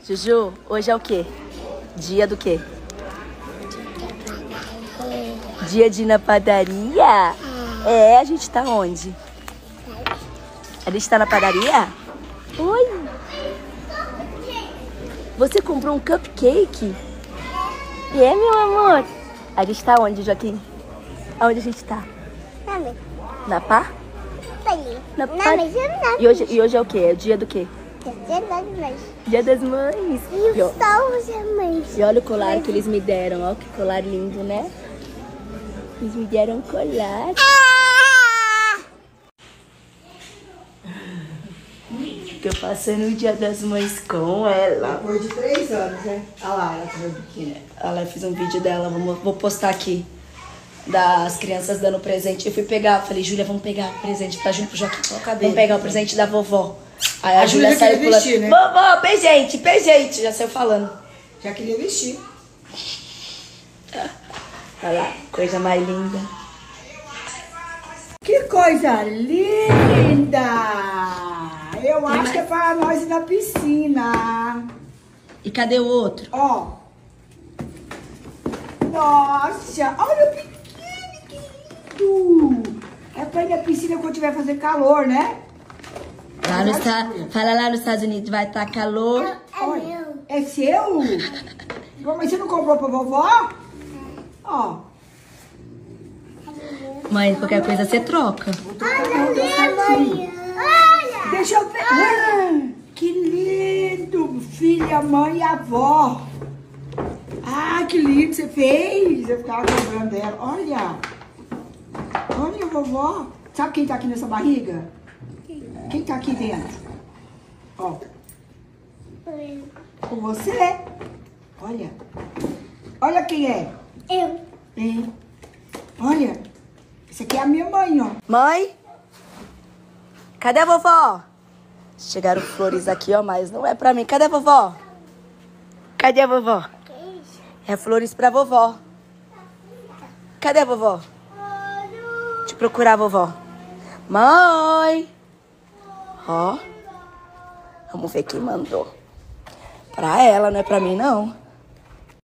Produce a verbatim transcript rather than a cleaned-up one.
Juju, hoje é o quê? Dia do quê? Dia de ir na padaria? É, a gente tá onde? A gente tá na padaria? Oi! Você comprou um cupcake? É, meu amor? A gente tá onde, Joaquim? Aonde a gente tá? Na mesa. Na pá? Ali. Na Na pá? mesa, na E hoje, e hoje é o quê? É o dia do quê? Dia das mães. Dia das mães. E E, ó, os salvos das mães. e olha o colar que eles me deram. Olha que colar lindo, né? Eles me deram um colar. Que eu passando o dia das mães com ela. Depois de três anos, né? Olha lá, ela tá pequena. Ela fez um vídeo dela, vou, vou postar aqui. Das crianças dando presente. Eu fui pegar, falei, Júlia, vamos pegar o presente pra Júlia, pro Joaquim. Vamos pegar o presente da vovó. Aí a, a Júlia saiu pulando. Vestir, né? Vovó, presente, presente. Já saiu falando. Já queria vestir. Olha lá, coisa mais linda. Que coisa linda! Eu acho que é para nós ir na piscina. E cadê o outro? Ó. Nossa, olha o pequeno, que lindo. É pra ir na piscina quando tiver fazer calor, né? Lá no esta... Fala lá nos Estados Unidos, vai estar calor. É, é meu. É seu? Mas você não comprou pra vovó? Ó. Mãe, qualquer coisa você troca. Olha, olha. Deixa eu ver. Ah, que lindo! Filha, mãe e avó. Ah, que lindo você fez. Eu ficava lembrando dela. Olha. Olha, vovó. Sabe quem tá aqui nessa barriga? Quem tá aqui dentro? Ó. Com você. Olha. Olha quem é. Eu. É. Olha. Essa aqui é a minha mãe, ó. Mãe? Cadê a vovó? Chegaram flores aqui, ó, mas não é pra mim. Cadê a vovó? Cadê a vovó? É flores pra vovó. Cadê a vovó? Deixa eu procurar a vovó. Mãe! Ó. Vamos ver quem mandou. Pra ela, não é pra mim, não.